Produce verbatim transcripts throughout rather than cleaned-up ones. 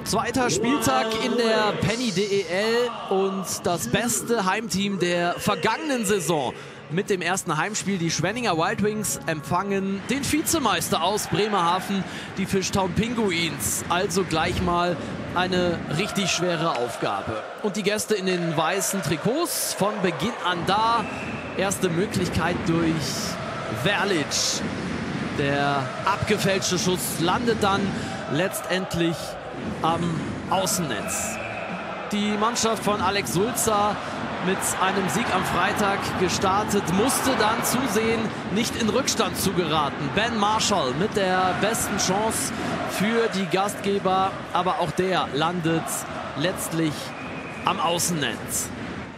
Zweiter Spieltag in der Penny D E L und das beste Heimteam der vergangenen Saison. Mit dem ersten Heimspiel, die Schwenninger Wild Wings empfangen den Vizemeister aus Bremerhaven, die Fishtown Pinguins. Also gleich mal eine richtig schwere Aufgabe. Und die Gäste in den weißen Trikots von Beginn an da. Erste Möglichkeit durch Verlic. Der abgefälschte Schuss landet dann letztendlich am Außennetz. Die Mannschaft von Alex Sulzer mit einem Sieg am Freitag gestartet, musste dann zusehen, nicht in Rückstand zu geraten. Ben Marshall mit der besten Chance für die Gastgeber, aber auch der landet letztlich am Außennetz.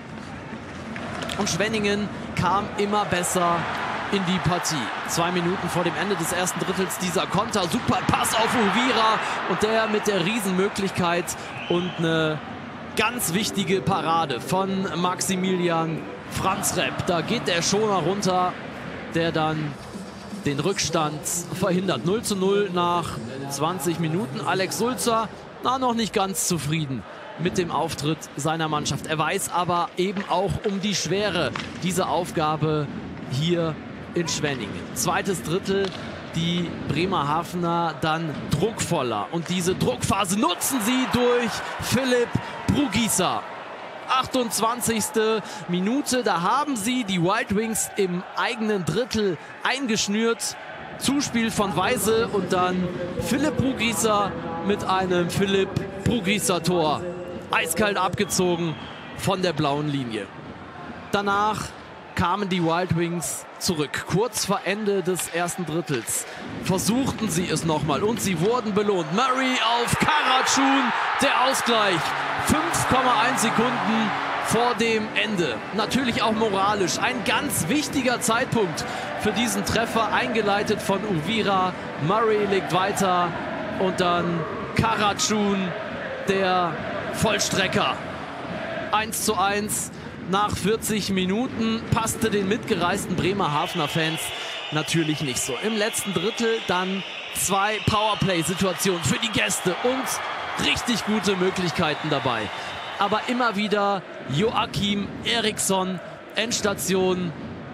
Und Schwenningen kam immer besser in die Partie. Zwei Minuten vor dem Ende des ersten Drittels dieser Konter. Super Pass auf Uvira und der mit der Riesenmöglichkeit und eine ganz wichtige Parade von Maximilian Franzrepp. Da geht der Schoner runter, der dann den Rückstand verhindert. null zu null nach zwanzig Minuten. Alex Sulzer, na, noch nicht ganz zufrieden mit dem Auftritt seiner Mannschaft. Er weiß aber eben auch um die Schwere dieser Aufgabe hier in Schwenningen. Zweites Drittel, die Bremerhavener dann druckvoller. Und diese Druckphase nutzen sie durch Philipp Brugisa. achtundzwanzigste Minute, da haben sie die Wild Wings im eigenen Drittel eingeschnürt. Zuspiel von Weise und dann Philipp Brugisa mit einem Philipp Brugisa-Tor. Eiskalt abgezogen von der blauen Linie. Danach kamen die Wild Wings zurück. Kurz vor Ende des ersten Drittels versuchten sie es nochmal und sie wurden belohnt. Murray auf Karatschun, der Ausgleich. fünf Komma eins Sekunden vor dem Ende. Natürlich auch moralisch ein ganz wichtiger Zeitpunkt für diesen Treffer, eingeleitet von Uvira. Murray legt weiter und dann Karatschun, der Vollstrecker. eins zu eins. Nach vierzig Minuten passte den mitgereisten Bremerhavener Fans natürlich nicht so. Im letzten Drittel dann zwei Powerplay-Situationen für die Gäste und richtig gute Möglichkeiten dabei. Aber immer wieder Joachim Eriksson, Endstation,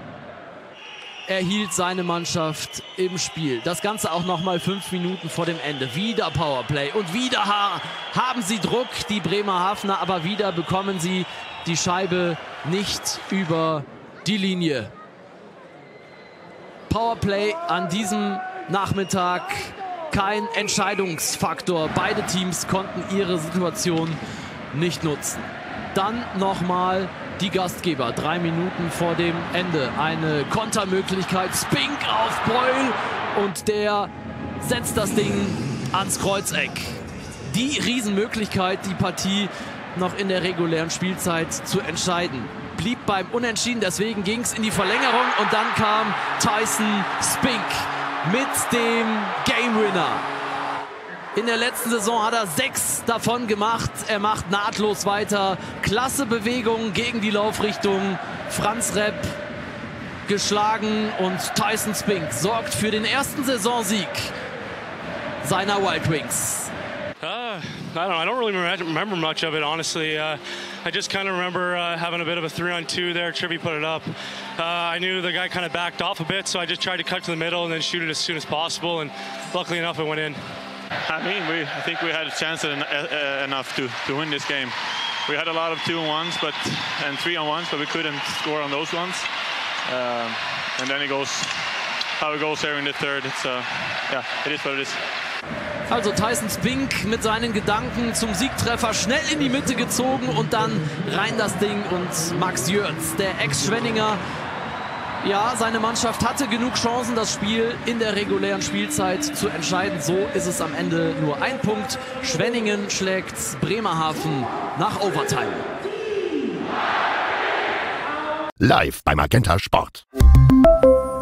erhielt seine Mannschaft im Spiel. Das Ganze auch nochmal fünf Minuten vor dem Ende. Wieder Powerplay und wieder ha haben sie Druck, die Bremerhavener, aber wieder bekommen sie die Scheibe nicht über die Linie. Powerplay an diesem Nachmittag kein Entscheidungsfaktor. Beide Teams konnten ihre Situation nicht nutzen. Dann nochmal die Gastgeber. Drei Minuten vor dem Ende. Eine Kontermöglichkeit. Spink auf Beul und der setzt das Ding ans Kreuzeck. Die Riesenmöglichkeit, die Partie noch in der regulären Spielzeit zu entscheiden. Blieb beim Unentschieden, deswegen ging es in die Verlängerung und dann kam Tyson Spink mit dem Game Winner. In der letzten Saison hat er sechs davon gemacht. Er macht nahtlos weiter. Klasse Bewegung gegen die Laufrichtung. Franzrepp geschlagen und Tyson Spink sorgt für den ersten Saisonsieg seiner Wild Wings. Uh, I don't know. I don't really remember much of it, honestly. Uh, I just kind of remember uh, having a bit of a three-on-two there. Tribby put it up. Uh, I knew the guy kind of backed off a bit, so I just tried to cut to the middle and then shoot it as soon as possible. And luckily enough, it went in. I mean, we, I think we had a chance en uh, enough to, to win this game. We had a lot of two-on-ones but, and three-on-ones, but we couldn't score on those ones. Uh, and then it goes how it goes here in the third. It's, uh, yeah, it is what it is. Also Tyson Spink mit seinen Gedanken zum Siegtreffer schnell in die Mitte gezogen und dann rein das Ding. Und Max Jörz, der Ex-Schwenninger, ja, seine Mannschaft hatte genug Chancen, das Spiel in der regulären Spielzeit zu entscheiden. So ist es am Ende nur ein Punkt. Schwenningen schlägt Bremerhaven nach Overtime. Live bei Magenta Sport.